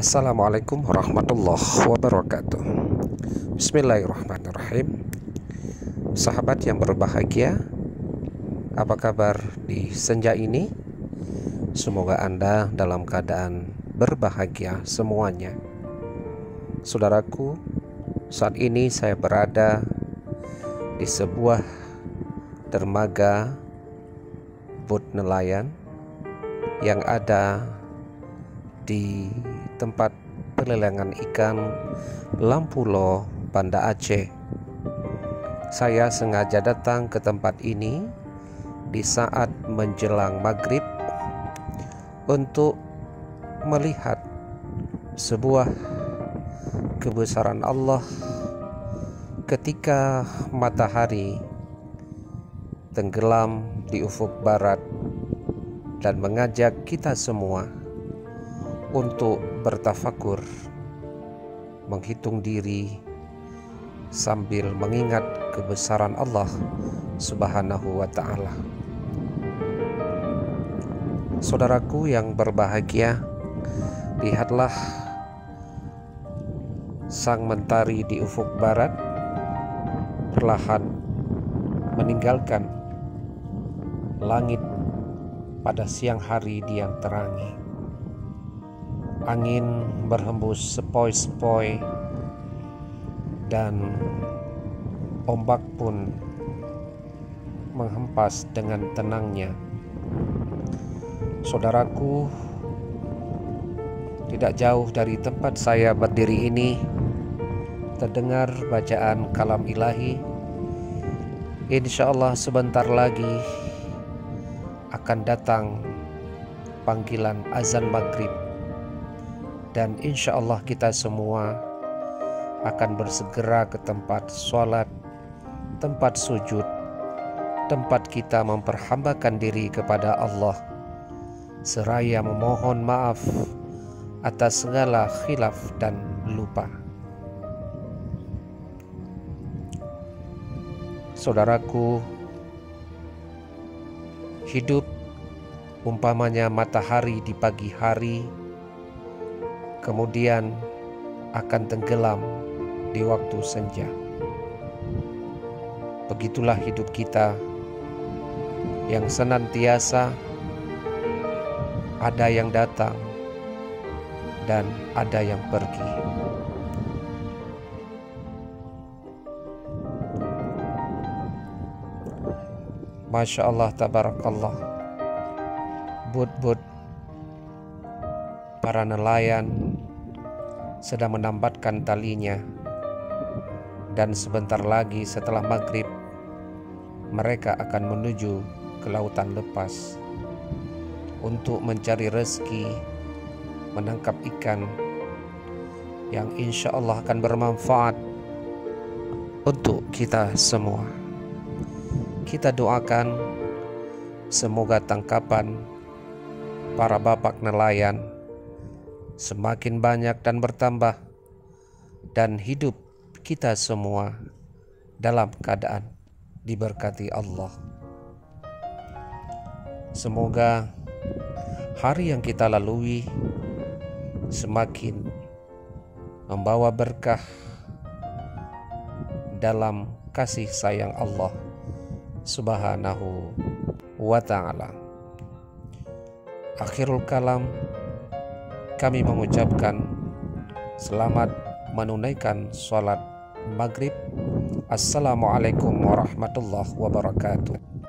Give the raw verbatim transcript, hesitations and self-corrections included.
Assalamualaikum warahmatullahi wabarakatuh. Bismillahirrahmanirrahim. Sahabat yang berbahagia, apa kabar di senja ini? Semoga Anda dalam keadaan berbahagia semuanya. Saudaraku, saat ini saya berada di sebuah dermaga bot nelayan yang ada di tempat pelelangan ikan Lampulo, Banda Aceh. Saya sengaja datang ke tempat ini di saat menjelang maghrib untuk melihat sebuah kebesaran Allah ketika matahari tenggelam di ufuk barat dan mengajak kita semua untuk bertafakur, menghitung diri sambil mengingat kebesaran Allah Subhanahu wa ta'ala. Saudaraku yang berbahagia, lihatlah sang mentari di ufuk barat perlahan meninggalkan langit pada siang hari yang terangi. Angin berhembus sepoi-sepoi dan ombak pun menghempas dengan tenangnya. Saudaraku, tidak jauh dari tempat saya berdiri ini terdengar bacaan kalam ilahi. Insya Allah sebentar lagi akan datang panggilan azan maghrib, dan insya Allah kita semua akan bersegera ke tempat sholat, tempat sujud, tempat kita memperhambakan diri kepada Allah, seraya memohon maaf atas segala khilaf dan lupa. Saudaraku, hidup umpamanya matahari di pagi hari, kemudian akan tenggelam di waktu senja. Begitulah hidup kita yang senantiasa ada yang datang dan ada yang pergi. Masya Allah, tabarakallah, bot-bot para nelayan sedang menambatkan talinya, dan sebentar lagi setelah maghrib mereka akan menuju ke lautan lepas untuk mencari rezeki, menangkap ikan yang insya Allah akan bermanfaat untuk kita semua. Kita doakan semoga tangkapan para bapak nelayan semakin banyak dan bertambah, dan hidup kita semua dalam keadaan diberkati Allah. Semoga hari yang kita lalui semakin membawa berkah dalam kasih sayang Allah Subhanahu wa ta'ala. Akhirul kalam, kami mengucapkan selamat menunaikan sholat maghrib. Assalamualaikum warahmatullahi wabarakatuh.